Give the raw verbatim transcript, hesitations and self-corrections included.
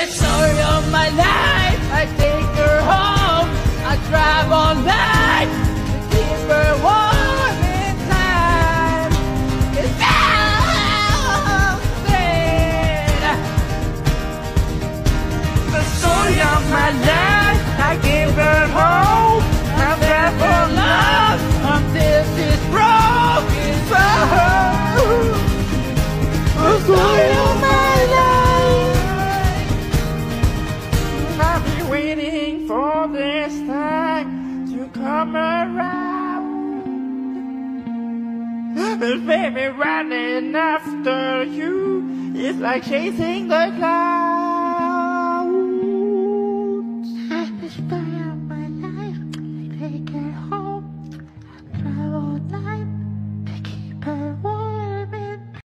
The story of my life, I take her home, I drive all night to keep her warm in time. It's sad. The story of my life, I give her home, I'm there for love until she's broken. The story of my life. I've been waiting for this time to come around. But baby, running after you is like chasing the clouds.